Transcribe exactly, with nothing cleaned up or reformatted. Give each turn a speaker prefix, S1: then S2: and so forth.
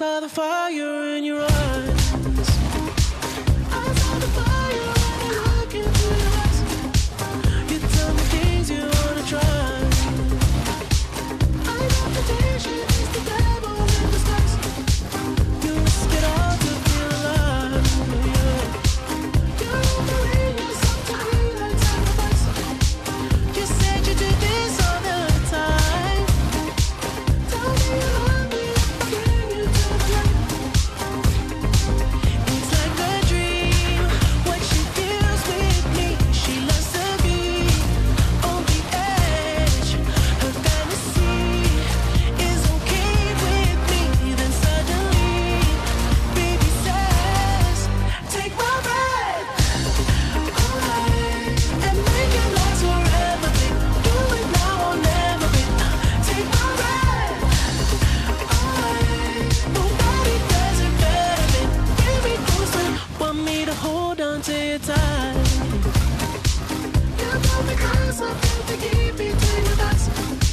S1: saw the fire in your eyes. I saw the fire when I look into your eyes. You tell me things you wanna try. I know temptation is the devil in disguise. You risk it all to feel alive. Yeah. You're offering yourself to me like sacrifice. You said you do this all the time. Tell me you love me, I'll bring you to the light. It's like a dream, what she feels with me. She loves to be on the edge. Her fantasy is okay with me. Then suddenly, baby says, take my breath away and make it last forever, babe. Do it now or never, babe. Take my breath away. Nobody does it better, babe. Give me closer, want me to hold on to you tight. You got me close, I feel to keep between your thighs.